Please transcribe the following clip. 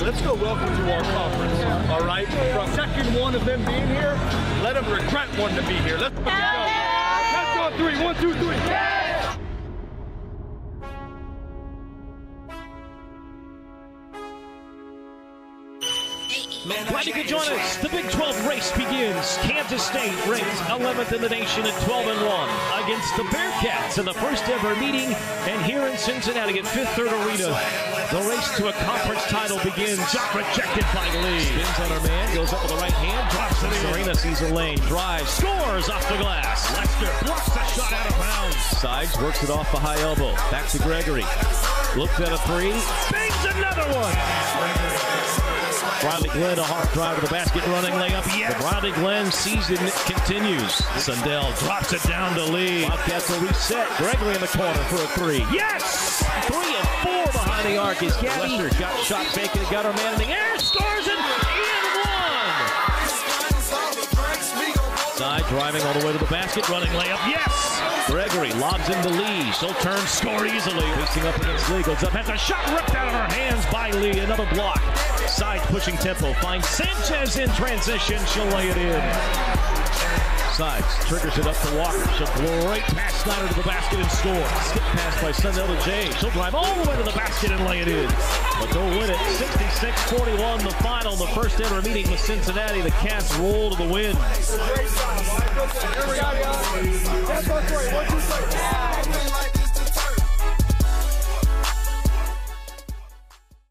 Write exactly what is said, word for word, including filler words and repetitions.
let's go welcome to our conference, all right? From second one of them being here, let them regret wanting to be here. Let's go. Let's go three. One, two, three. Yeah! Glad you could join us. The Big twelve race begins. Kansas State ranked eleventh in the nation at twelve and one against the Bearcats in the first ever meeting. And here in Cincinnati at Fifth Third Arena, the race to a conference title begins. Shot rejected by Lee. Spins on her man, goes up with the right hand, drops it in. Serena sees a lane, drives, scores off the glass. Lester blocks the shot out of bounds. Sides works it off the high elbow. Back to Gregory. Looks at a three. Bangs another one. Bradley Glenn, a hard drive to the basket, running layup. Yes. The Bradley Glenn season continues. Sundell drops it down to Lee. Bobcats will reset. Gregory in the corner for a three. Yes! Three of four behind the arc is Gabby. Lester got shot faking, got her man in the air, scores it, in one! Side driving all the way to the basket, running layup. Yes! Gregory lobs into Lee. She'll turn, score easily. Facing up against Lee, goes up, has a shot ripped out of her hands by Lee. Another block. Side pushing tempo, finds Sanchez in transition. She'll lay it in. Sides triggers it up to Walker. She'll blow right past Snyder to the basket and score. Skip pass by Sundell to Jay. She'll drive all the way to the basket and lay it in. But they'll win it. sixty-six forty-one, the final. The first ever meeting with Cincinnati. The Cats roll to the win. Here we go, y'all. That's our story. One, two, three.